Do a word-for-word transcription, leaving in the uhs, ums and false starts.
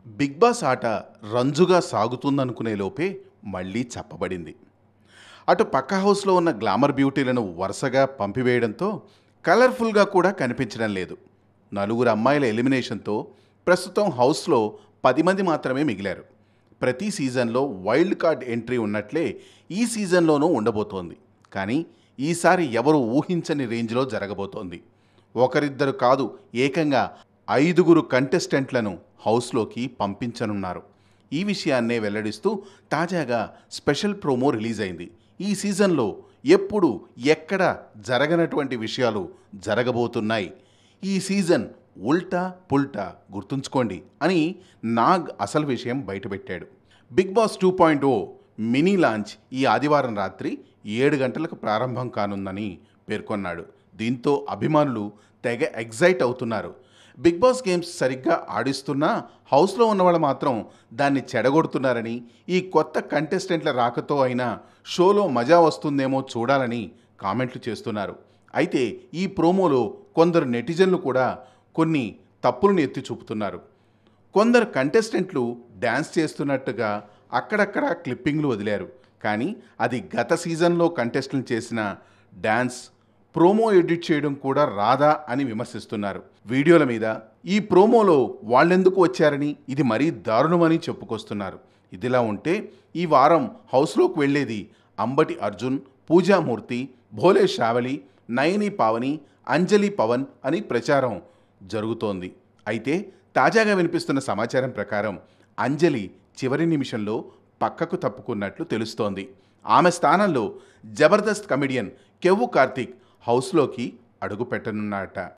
Big boss ఆట రంజుగా సాగుతుందనుకునే లోపే మళ్ళీ చెప్పబడింది. అటు పక్క హౌస్లో ఉన్న గ్లామర్ బ్యూటీలను వరుసగా పంపివేయడంతో కలర్ఫుల్గా కూడా కనిపించడం లేదు. నలుగురు అమ్మాయిల ఎలిమినేషన్తో ప్రస్తుతం హౌస్లో పది మంది మాత్రమే మిగిలారు. ప్రతి సీజన్లో వైల్డ్ కార్డ్ ఎంట్రీ ఉన్నట్లే ఈ సీజన్లోనూ ఉండబోతోంది. కానీ ఈసారి ఎవరు ఊహించని రేంజ్లో జరగబోతోంది. ఒకరిద్దరు కాదు, ఏకంగా ఐదుగురు కంటెస్టెంట్లను హౌస్లోకి పంపించనున్నారు. ఈ విషయాన్నే వెల్లడిస్తూ తాజాగా స్పెషల్ ప్రోమో రిలీజ్ అయింది. ఈ సీజన్లో ఎప్పుడు ఎక్కడ జరగనటువంటి విషయాలు జరగబోతున్నాయి. ఈ సీజన్ ఉల్టా పుల్టా గుర్తుంచుకోండి అని నాగ్ అసలు విషయం బయటపెట్టాడు. Bigg Boss two point o mini launch ఈ ఆదివారం రాత్రి ఏడు గంటలకు ప్రారంభం కానుందని పేర్కొన్నాడు. దీంతో అభిమానులు తెగ ఎగ్జైట్ అవుతున్నారు. బిగ్ బాస్ గేమ్స్ సరిగ్గా ఆడిస్తున్నా హౌస్లో ఉన్నవాళ్ళు మాత్రం దాన్ని చెడగొడుతున్నారని, ఈ కొత్త కంటెస్టెంట్ల రాకతో అయినా షోలో మజా వస్తుందేమో చూడాలని కామెంట్లు చేస్తున్నారు. అయితే ఈ ప్రోమోలో కొందరు నెటిజన్లు కూడా కొన్ని తప్పులను ఎత్తి చూపుతున్నారు. కొందరు కంటెస్టెంట్లు డ్యాన్స్ చేస్తున్నట్టుగా అక్కడక్కడ క్లిప్పింగ్లు వదిలారు. కానీ అది గత సీజన్లో కంటెస్టెంట్లు చేసిన డ్యాన్స్ ప్రోమో ఎడిట్ చేయడం కూడా రాదా అని విమర్శిస్తున్నారు. వీడియోల మీద ఈ ప్రోమోలో వాళ్ళెందుకు వచ్చారని, ఇది మరీ దారుణమని చెప్పుకొస్తున్నారు. ఇదిలా ఉంటే ఈ వారం హౌస్లోకి వెళ్లేది అంబటి అర్జున్, పూజామూర్తి, భోలే శ్రావళి, నయని పావని, అంజలి పవన్ అని ప్రచారం జరుగుతోంది. అయితే తాజాగా వినిపిస్తున్న సమాచారం ప్రకారం అంజలి చివరి నిమిషంలో పక్కకు తప్పుకున్నట్లు తెలుస్తోంది. ఆమె స్థానంలో జబర్దస్త్ కమెడియన్ కెవ్వు కార్తిక్ హౌస్లోకి అడుగు పెట్టనున్నారట.